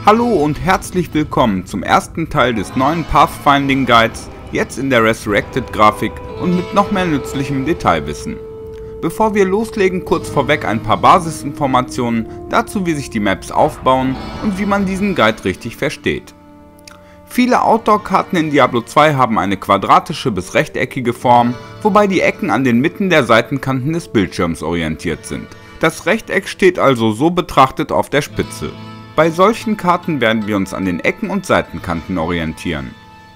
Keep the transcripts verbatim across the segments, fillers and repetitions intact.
Hallo und herzlich willkommen zum ersten Teil des neuen Pathfinding Guides, jetzt in der Resurrected Grafik und mit noch mehr nützlichem Detailwissen. Bevor wir loslegen, kurz vorweg ein paar Basisinformationen dazu, wie sich die Maps aufbauen und wie man diesen Guide richtig versteht. Viele Outdoor-Karten in Diablo zwei haben eine quadratische bis rechteckige Form, wobei die Ecken an den Mitten der Seitenkanten des Bildschirms orientiert sind. Das Rechteck steht also so betrachtet auf der Spitze. Bei solchen Karten werden wir uns an den Ecken und Seitenkanten orientieren.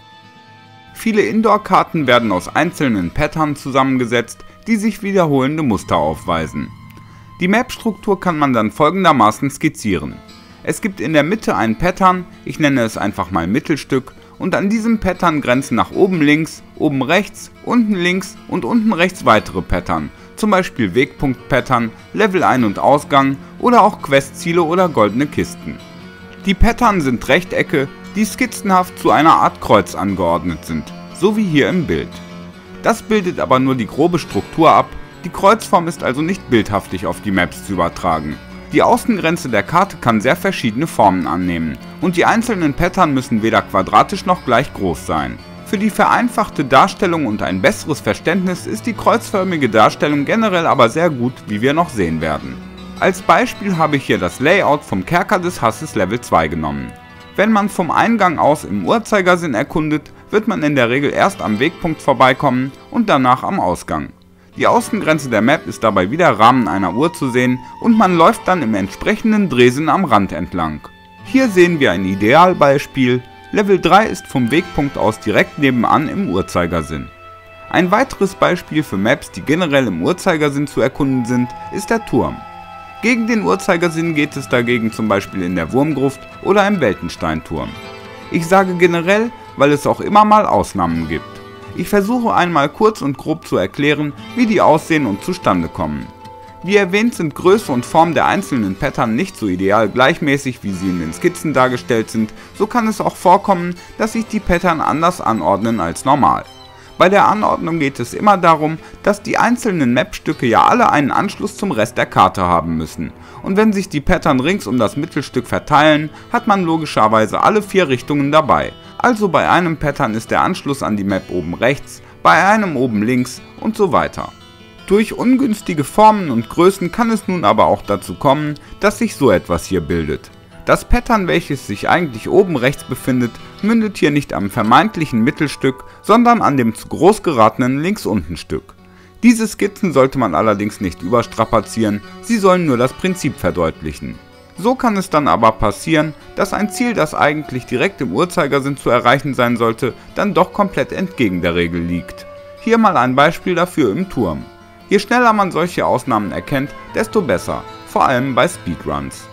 Viele Indoor-Karten werden aus einzelnen Patterns zusammengesetzt, die sich wiederholende Muster aufweisen. Die Map-Struktur kann man dann folgendermaßen skizzieren. Es gibt in der Mitte ein Pattern, ich nenne es einfach mal Mittelstück, und an diesem Pattern grenzen nach oben links, oben rechts, unten links und unten rechts weitere Pattern, zum Beispiel Wegpunkt-Pattern, Level Ein- und Ausgang oder auch Questziele oder goldene Kisten. Die Pattern sind Rechtecke, die skizzenhaft zu einer Art Kreuz angeordnet sind, so wie hier im Bild. Das bildet aber nur die grobe Struktur ab, die Kreuzform ist also nicht bildhaftig auf die Maps zu übertragen. Die Außengrenze der Karte kann sehr verschiedene Formen annehmen und die einzelnen Pattern müssen weder quadratisch noch gleich groß sein. Für die vereinfachte Darstellung und ein besseres Verständnis ist die kreuzförmige Darstellung generell aber sehr gut, wie wir noch sehen werden. Als Beispiel habe ich hier das Layout vom Kerker des Hasses Level zwei genommen. Wenn man vom Eingang aus im Uhrzeigersinn erkundet, wird man in der Regel erst am Wegpunkt vorbeikommen und danach am Ausgang. Die Außengrenze der Map ist dabei wie der Rahmen einer Uhr zu sehen und man läuft dann im entsprechenden Drehsinn am Rand entlang. Hier sehen wir ein Idealbeispiel. Level drei ist vom Wegpunkt aus direkt nebenan im Uhrzeigersinn. Ein weiteres Beispiel für Maps, die generell im Uhrzeigersinn zu erkunden sind, ist der Turm. Gegen den Uhrzeigersinn geht es dagegen zum Beispiel in der Wurmgruft oder im Weltensteinturm. Ich sage generell, weil es auch immer mal Ausnahmen gibt. Ich versuche einmal kurz und grob zu erklären, wie die aussehen und zustande kommen. Wie erwähnt sind Größe und Form der einzelnen Pattern nicht so ideal gleichmäßig, wie sie in den Skizzen dargestellt sind, so kann es auch vorkommen, dass sich die Pattern anders anordnen als normal. Bei der Anordnung geht es immer darum, dass die einzelnen Mapstücke ja alle einen Anschluss zum Rest der Karte haben müssen. Und wenn sich die Pattern rings um das Mittelstück verteilen, hat man logischerweise alle vier Richtungen dabei. Also bei einem Pattern ist der Anschluss an die Map oben rechts, bei einem oben links und so weiter. Durch ungünstige Formen und Größen kann es nun aber auch dazu kommen, dass sich so etwas hier bildet. Das Pattern, welches sich eigentlich oben rechts befindet, mündet hier nicht am vermeintlichen Mittelstück, sondern an dem zu groß geratenen Links-Unten-Stück. Diese Skizzen sollte man allerdings nicht überstrapazieren, sie sollen nur das Prinzip verdeutlichen. So kann es dann aber passieren, dass ein Ziel, das eigentlich direkt im Uhrzeigersinn zu erreichen sein sollte, dann doch komplett entgegen der Regel liegt. Hier mal ein Beispiel dafür im Turm. Je schneller man solche Ausnahmen erkennt, desto besser, vor allem bei Speedruns.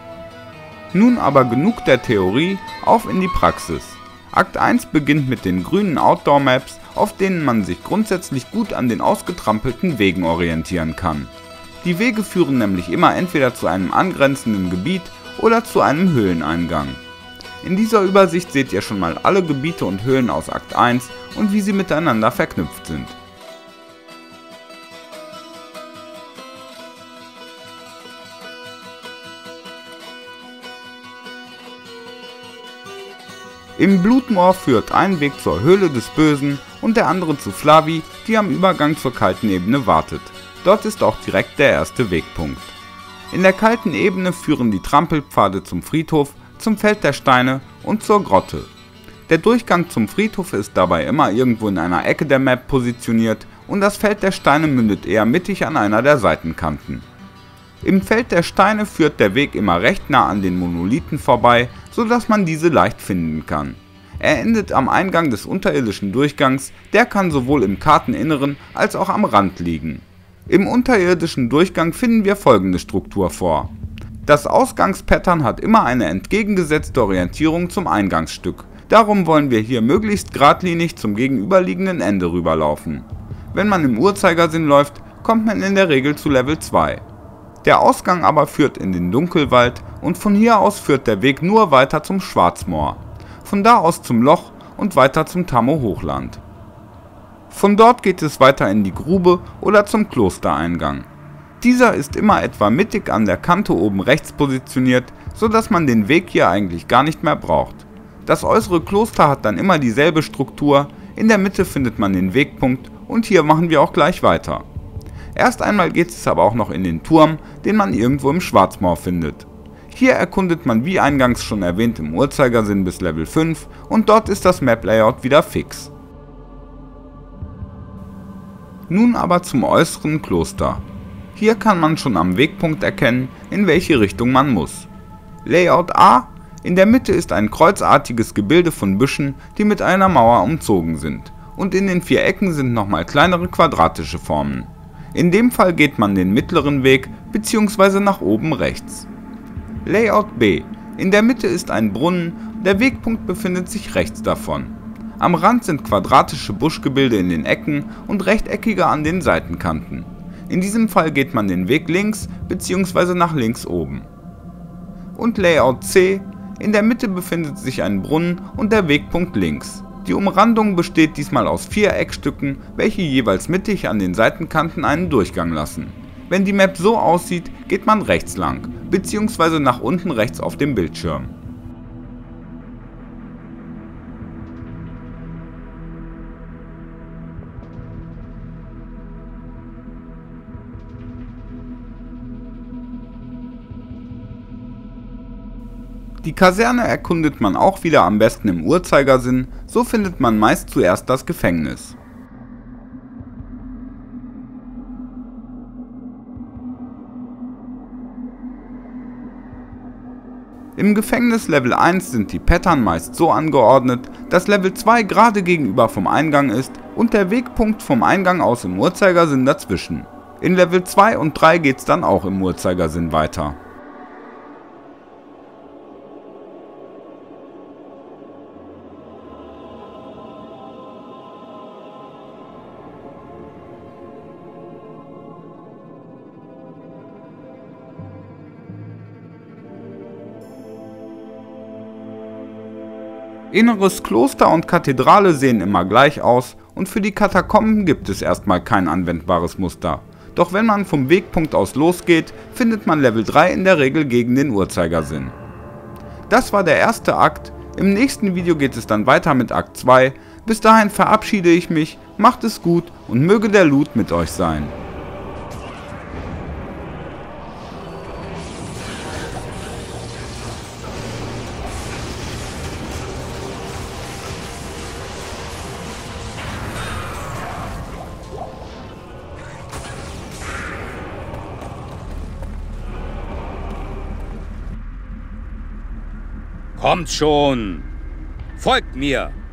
Nun aber genug der Theorie, auf in die Praxis. Akt eins beginnt mit den grünen Outdoor-Maps, auf denen man sich grundsätzlich gut an den ausgetrampelten Wegen orientieren kann. Die Wege führen nämlich immer entweder zu einem angrenzenden Gebiet oder zu einem Höhleneingang. In dieser Übersicht seht ihr schon mal alle Gebiete und Höhlen aus Akt eins und wie sie miteinander verknüpft sind. Im Blutmoor führt ein Weg zur Höhle des Bösen und der andere zu Flavi, die am Übergang zur kalten Ebene wartet. Dort ist auch direkt der erste Wegpunkt. In der kalten Ebene führen die Trampelpfade zum Friedhof, zum Feld der Steine und zur Grotte. Der Durchgang zum Friedhof ist dabei immer irgendwo in einer Ecke der Map positioniert und das Feld der Steine mündet eher mittig an einer der Seitenkanten. Im Feld der Steine führt der Weg immer recht nah an den Monolithen vorbei, so dass man diese leicht finden kann. Er endet am Eingang des unterirdischen Durchgangs, der kann sowohl im Karteninneren als auch am Rand liegen. Im unterirdischen Durchgang finden wir folgende Struktur vor. Das Ausgangspattern hat immer eine entgegengesetzte Orientierung zum Eingangsstück, darum wollen wir hier möglichst geradlinig zum gegenüberliegenden Ende rüberlaufen. Wenn man im Uhrzeigersinn läuft, kommt man in der Regel zu Level zwei. Der Ausgang aber führt in den Dunkelwald und von hier aus führt der Weg nur weiter zum Schwarzmoor, von da aus zum Loch und weiter zum Tammo-Hochland. Von dort geht es weiter in die Grube oder zum Klostereingang. Dieser ist immer etwa mittig an der Kante oben rechts positioniert, so dass man den Weg hier eigentlich gar nicht mehr braucht. Das äußere Kloster hat dann immer dieselbe Struktur, in der Mitte findet man den Wegpunkt und hier machen wir auch gleich weiter. Erst einmal geht es aber auch noch in den Turm, den man irgendwo im Schwarzmoor findet. Hier erkundet man wie eingangs schon erwähnt im Uhrzeigersinn bis Level fünf und dort ist das Map-Layout wieder fix. Nun aber zum äußeren Kloster. Hier kann man schon am Wegpunkt erkennen, in welche Richtung man muss. Layout A: In der Mitte ist ein kreuzartiges Gebilde von Büschen, die mit einer Mauer umzogen sind, und in den vier Ecken sind nochmal kleinere quadratische Formen. In dem Fall geht man den mittleren Weg bzw. nach oben rechts. Layout B: In der Mitte ist ein Brunnen, der Wegpunkt befindet sich rechts davon. Am Rand sind quadratische Buschgebilde in den Ecken und rechteckige an den Seitenkanten. In diesem Fall geht man den Weg links bzw. nach links oben. Und Layout C: In der Mitte befindet sich ein Brunnen und der Wegpunkt links. Die Umrandung besteht diesmal aus vier Eckstücken, welche jeweils mittig an den Seitenkanten einen Durchgang lassen. Wenn die Map so aussieht, geht man rechts lang, bzw. nach unten rechts auf dem Bildschirm. Die Kaserne erkundet man auch wieder am besten im Uhrzeigersinn, so findet man meist zuerst das Gefängnis. Im Gefängnis Level eins sind die Pattern meist so angeordnet, dass Level zwei gerade gegenüber vom Eingang ist und der Wegpunkt vom Eingang aus im Uhrzeigersinn dazwischen. In Level zwei und drei geht's dann auch im Uhrzeigersinn weiter. Inneres Kloster und Kathedrale sehen immer gleich aus und für die Katakomben gibt es erstmal kein anwendbares Muster. Doch wenn man vom Wegpunkt aus losgeht, findet man Level drei in der Regel gegen den Uhrzeigersinn. Das war der erste Akt, im nächsten Video geht es dann weiter mit Akt zwei. Bis dahin verabschiede ich mich, macht es gut und möge der Loot mit euch sein. Kommt schon! Folgt mir!